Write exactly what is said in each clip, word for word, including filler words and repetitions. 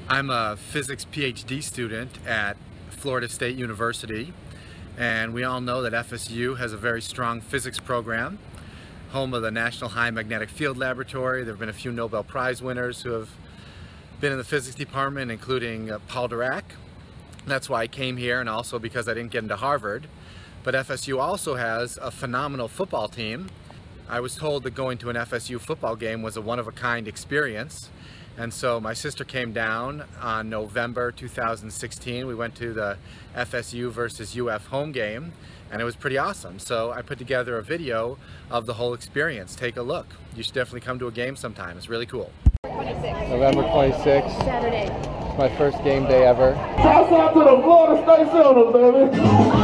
I'm a physics PhD student at Florida State University, and we all know that F S U has a very strong physics program, home of the National High Magnetic Field Laboratory. There have been a few Nobel Prize winners who have been in the physics department, including uh, Paul Dirac. That's why I came here, and also because I didn't get into Harvard. But F S U also has a phenomenal football team. I was told that going to an F S U football game was a one-of-a-kind experience. And so my sister came down on November two thousand sixteen. We went to the F S U versus U F home game, and it was pretty awesome. So I put together a video of the whole experience. Take a look. You should definitely come to a game sometime. It's really cool. November twenty-sixth. Saturday. It's my first game day ever. Shouts out to the Florida State Sooners, baby.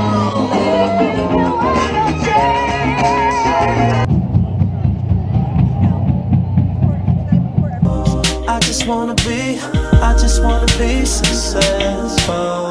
I just wanna be, I just wanna be successful.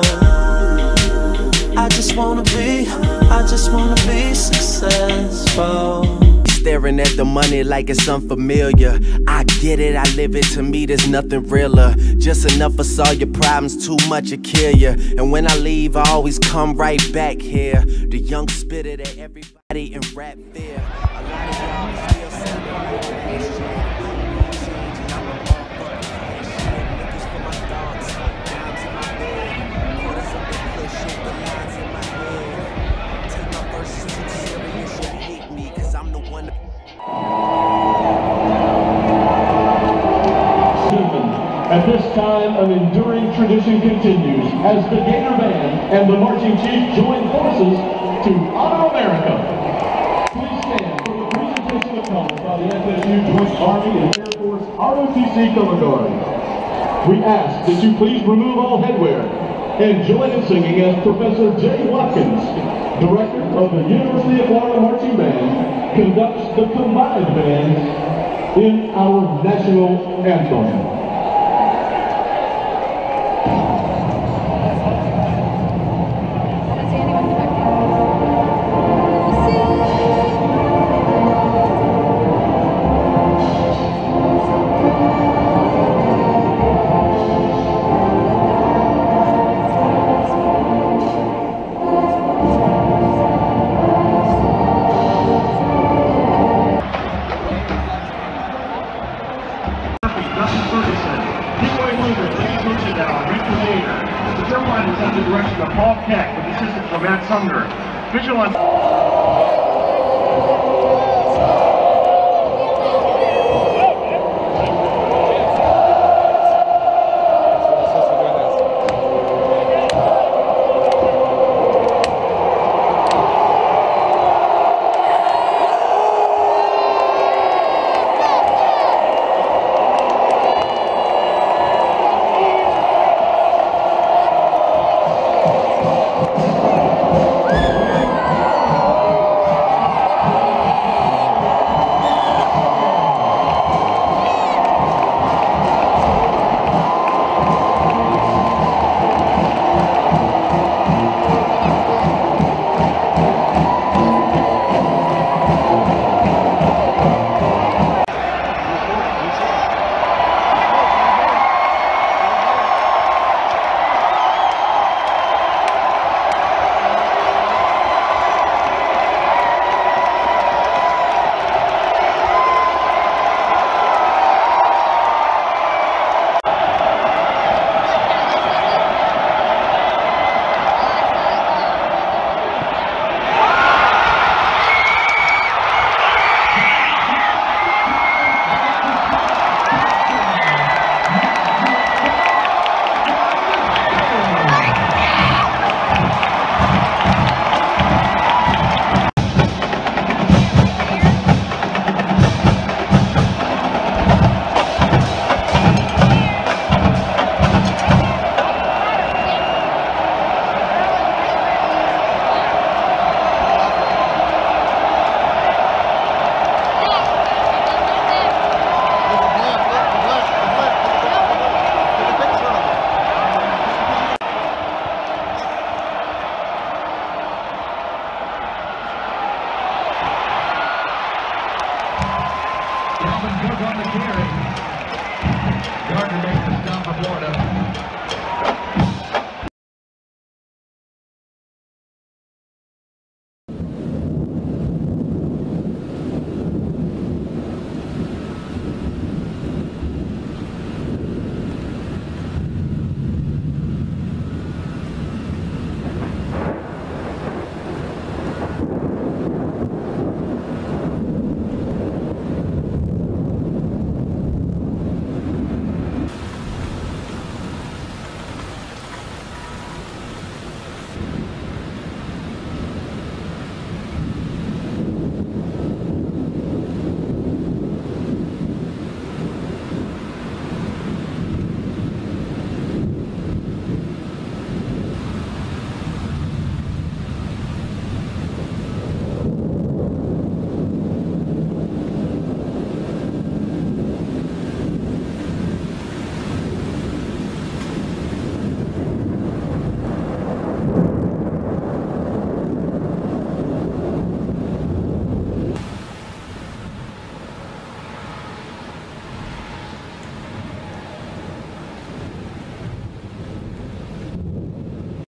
I just wanna be, I just wanna be successful. Staring at the money like it's unfamiliar. I get it, I live it, to me there's nothing realer. Just enough for all your problems, too much to kill you. And when I leave, I always come right back here. The young spitter that everybody in rap fear. A lot of y'all still sounding like this shit. At this time, an enduring tradition continues as the Gator Band and the Marching Chiefs join forces to honor America. Please stand for the presentation of colors by the F S U Joint Army and Air Force R O T C Color Guard. We ask that you please remove all headwear and join in singing as Professor Jay Watkins, Director of the University of Florida Marching Band, conducts the combined band in our national anthem. The drum line is under the direction of Paul Keck with assistance from Matt Sumner. Visual on